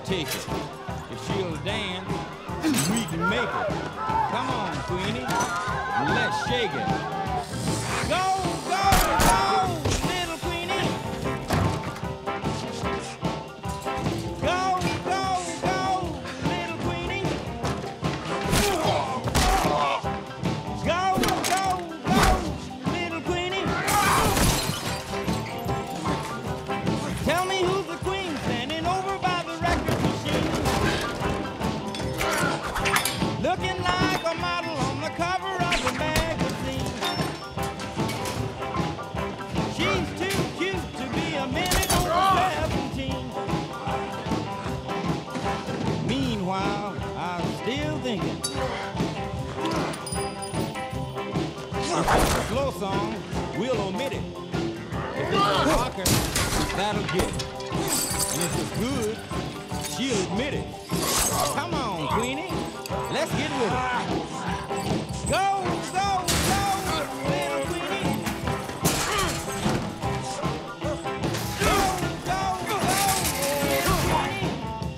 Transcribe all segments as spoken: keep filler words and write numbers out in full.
take it. If she'll dance, we can make it. Come on, Queenie, let's shake it. Go, go, go, little Queenie. Go, go, go, little Queenie. Go, go, go, little Queenie. Tell me who's the queen standing over by the record machine, looking like a model on the cover of the magazine. She's too cute to be a minute over seventeen. Meanwhile, I'm still thinking, if it's a slow song, we'll omit it. If it's a rocker, that'll get it. And if it's good, she'll admit it. Come on, Queenie, let's get with it. Go, go, go, little Queenie. Go, go, go, little Queenie.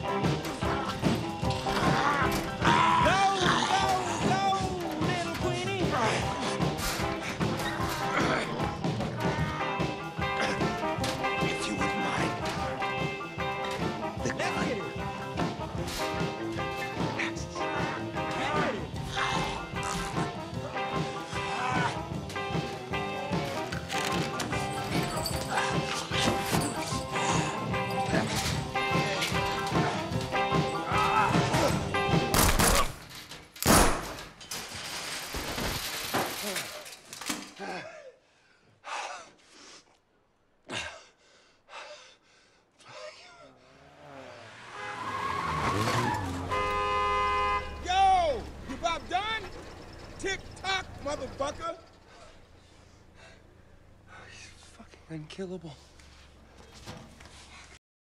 Go, go, go, little Queenie. If you wouldn't mind. The Let's gun. get it. Get it. Yo, you about done? Tick tock, motherfucker. He's fucking unkillable.